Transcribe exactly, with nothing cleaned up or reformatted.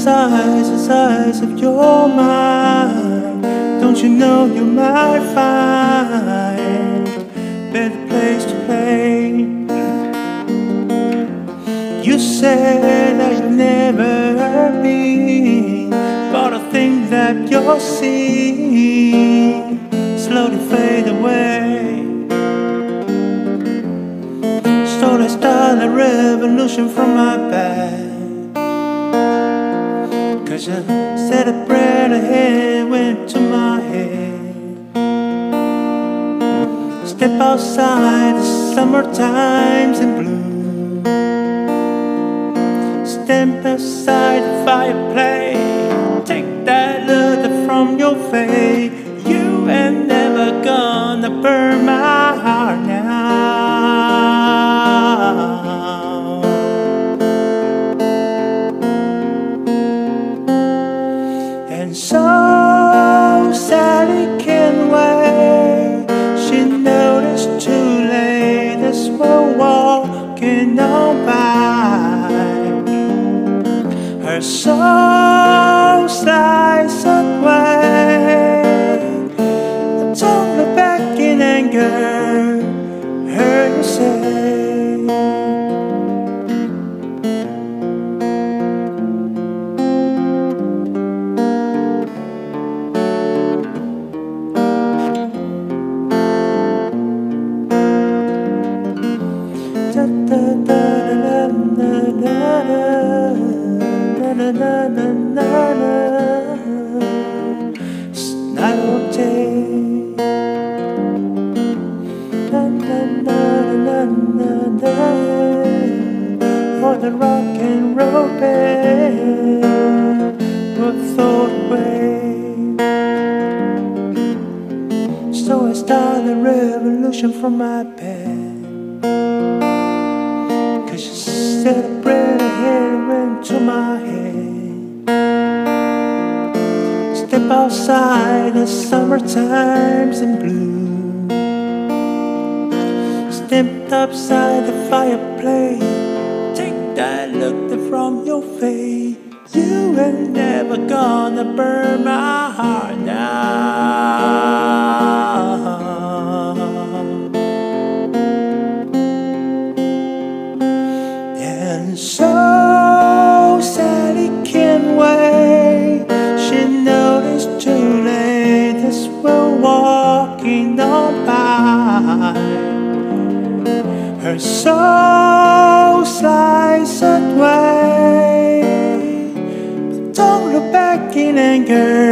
size, the size of your mind. Don't you know you might find a better place to play? You said that you've never been, but I think that you're seeing slowly fade away. So let's start a revolution from my back. Cause you said a breath ahead went to my head. Step outside, the summer time's in bloom. Step outside the fireplace. Take that look from your face. You ain't never gonna burn my heart now. And so Sally can't wait. She knows it's too late as we're walking on by. Her soul slides away. Don't look back in anger. Heard you say. Da da da da da da da da da da da. It's not okay. Da da da da da da. For the rock and roll band will float away. So I start a revolution from my bed. Cause you said a breath ahead went to my head. Step outside, the summertime's in bloom. Step outside the fireplace. Take that look from your face. You ain't never gonna burn my heart now. And so Sally can't wait. She knows it's too late as we're walking on by. Her soul slides away. But don't look back in anger.